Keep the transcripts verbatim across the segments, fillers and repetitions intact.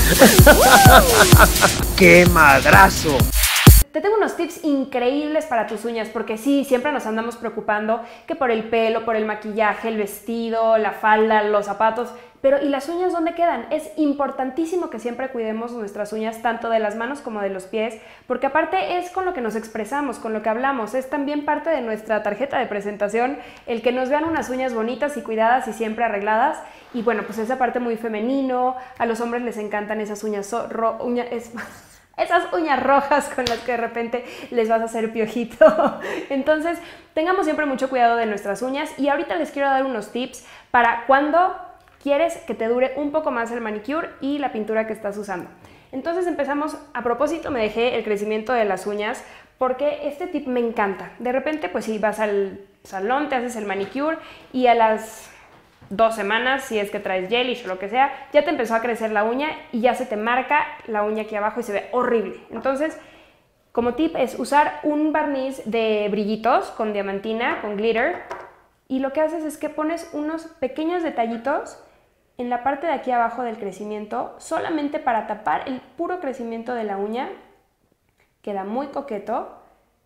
¡Qué madrazo! Te tengo unos tips increíbles para tus uñas, porque sí, siempre nos andamos preocupando que por el pelo, por el maquillaje, el vestido, la falda, los zapatos, pero ¿y las uñas dónde quedan? Es importantísimo que siempre cuidemos nuestras uñas, tanto de las manos como de los pies, porque aparte es con lo que nos expresamos, con lo que hablamos, es también parte de nuestra tarjeta de presentación, el que nos vean unas uñas bonitas y cuidadas y siempre arregladas, y bueno, pues esa parte muy femenino, a los hombres les encantan esas uñas, so, ro, uña, es, esas uñas rojas con las que de repente les vas a hacer piojito. Entonces, tengamos siempre mucho cuidado de nuestras uñas y ahorita les quiero dar unos tips para cuando quieres que te dure un poco más el manicure y la pintura que estás usando. Entonces empezamos, a propósito me dejé el crecimiento de las uñas porque este tip me encanta. De repente, pues si vas al salón, te haces el manicure y a las dos semanas, si es que traes gelish o lo que sea, ya te empezó a crecer la uña y ya se te marca la uña aquí abajo y se ve horrible. Entonces, como tip es usar un barniz de brillitos con diamantina, con glitter, y lo que haces es que pones unos pequeños detallitos en la parte de aquí abajo del crecimiento, solamente para tapar el puro crecimiento de la uña. Queda muy coqueto,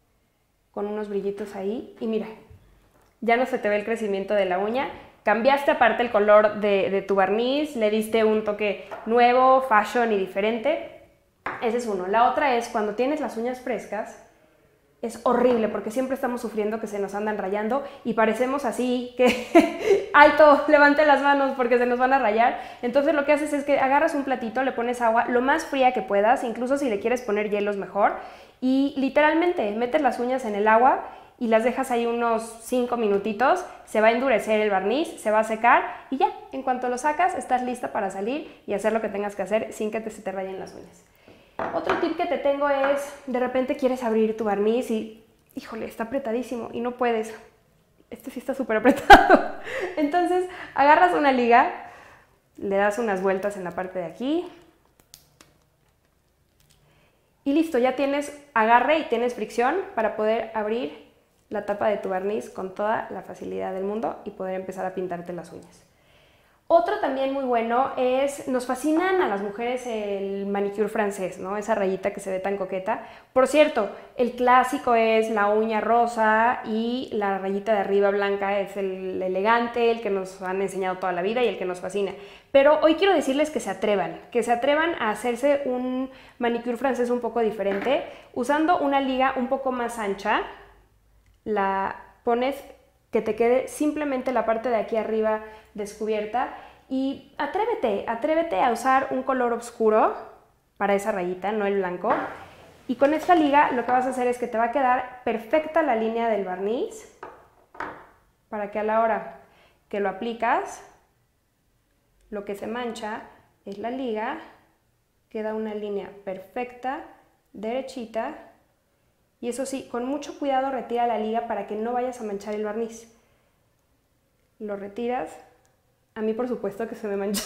con unos brillitos ahí, y mira, ya no se te ve el crecimiento de la uña. Cambiaste aparte el color de, de tu barniz, le diste un toque nuevo, fashion y diferente. Ese es uno. La otra es cuando tienes las uñas frescas, es horrible porque siempre estamos sufriendo que se nos andan rayando y parecemos así que alto, levante las manos porque se nos van a rayar. Entonces lo que haces es que agarras un platito, le pones agua lo más fría que puedas, incluso si le quieres poner hielos mejor, y literalmente metes las uñas en el agua y las dejas ahí unos cinco minutitos, se va a endurecer el barniz, se va a secar y ya, en cuanto lo sacas, estás lista para salir y hacer lo que tengas que hacer sin que te, se te rayen las uñas. Otro tip que te tengo es, de repente quieres abrir tu barniz y, híjole, está apretadísimo y no puedes. Este sí está súper apretado. Entonces, agarras una liga, le das unas vueltas en la parte de aquí y listo, ya tienes agarre y tienes fricción para poder abrir la tapa de tu barniz con toda la facilidad del mundo y poder empezar a pintarte las uñas. Otro también muy bueno es, nos fascinan a las mujeres el manicure francés, ¿no? Esa rayita que se ve tan coqueta. Por cierto, el clásico es la uña rosa y la rayita de arriba blanca es el elegante, el que nos han enseñado toda la vida y el que nos fascina. Pero hoy quiero decirles que se atrevan, que se atrevan a hacerse un manicure francés un poco diferente, usando una liga un poco más ancha. La pones que te quede simplemente la parte de aquí arriba descubierta y atrévete, atrévete a usar un color oscuro para esa rayita, no el blanco. Y con esta liga lo que vas a hacer es que te va a quedar perfecta la línea del barniz para que a la hora que lo aplicas, lo que se mancha es la liga, queda una línea perfecta, derechita. Y eso sí, con mucho cuidado retira la liga para que no vayas a manchar el barniz. Lo retiras. A mí por supuesto que se me manchó.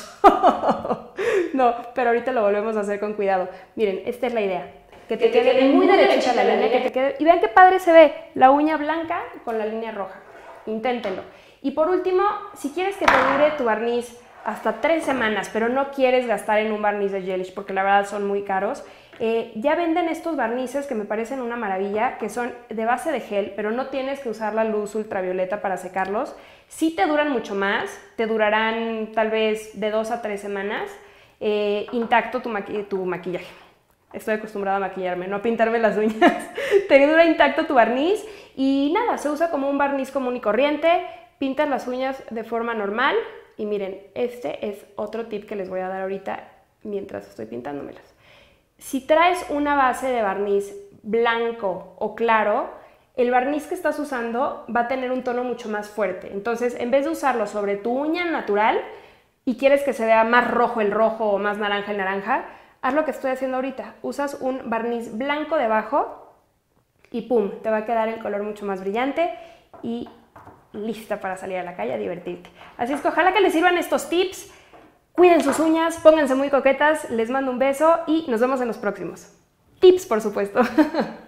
No, pero ahorita lo volvemos a hacer con cuidado. Miren, esta es la idea. Que te, que te quede, quede muy derechita la línea, que te quede... Y vean qué padre se ve la uña blanca con la línea roja. Inténtenlo. Y por último, si quieres que te dure tu barniz hasta tres semanas, pero no quieres gastar en un barniz de gelish porque la verdad son muy caros, Eh, ya venden estos barnices que me parecen una maravilla, que son de base de gel, pero no tienes que usar la luz ultravioleta para secarlos. Sí te duran mucho más, te durarán tal vez de dos a tres semanas, eh, intacto tu, maqui tu maquillaje. Estoy acostumbrada a maquillarme, no a pintarme las uñas. Te dura intacto tu barniz y nada, se usa como un barniz común y corriente, pintas las uñas de forma normal y miren, este es otro tip que les voy a dar ahorita mientras estoy pintándomelas. Si traes una base de barniz blanco o claro, el barniz que estás usando va a tener un tono mucho más fuerte. Entonces, en vez de usarlo sobre tu uña natural y quieres que se vea más rojo el rojo o más naranja el naranja, haz lo que estoy haciendo ahorita. Usas un barniz blanco debajo y ¡pum! Te va a quedar el color mucho más brillante y lista para salir a la calle a divertirte. Así es que ojalá que les sirvan estos tips. Cuiden sus uñas, pónganse muy coquetas, les mando un beso y nos vemos en los próximos. Tips, por supuesto.